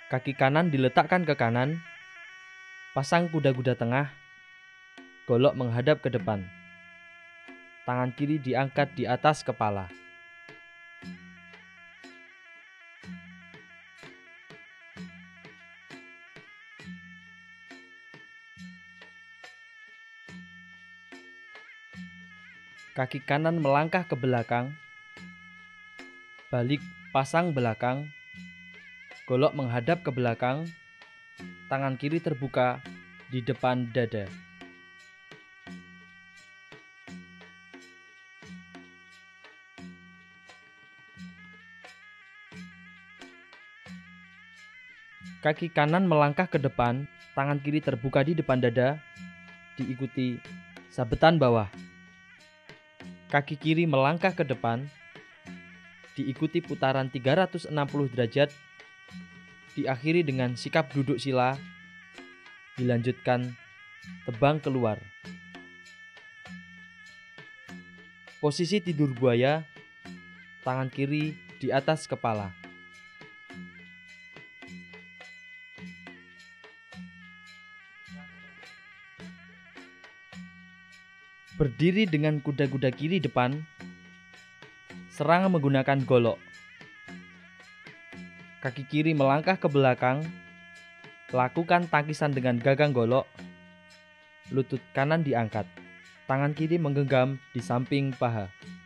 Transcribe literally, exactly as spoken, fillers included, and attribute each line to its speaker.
Speaker 1: Kaki kanan diletakkan ke kanan, pasang kuda-kuda tengah, golok menghadap ke depan. Tangan kiri diangkat di atas kepala. Kaki kanan melangkah ke belakang, balik pasang belakang, golok menghadap ke belakang, tangan kiri terbuka di depan dada. Kaki kanan melangkah ke depan, tangan kiri terbuka di depan dada, diikuti sabetan bawah. Kaki kiri melangkah ke depan, diikuti putaran tiga ratus enam puluh derajat, diakhiri dengan sikap duduk sila, dilanjutkan tebang keluar. Posisi tidur buaya, tangan kiri di atas kepala. Berdiri dengan kuda-kuda kiri depan, serang menggunakan golok. Kaki kiri melangkah ke belakang, lakukan tangkisan dengan gagang golok, lutut kanan diangkat, tangan kiri menggenggam di samping paha.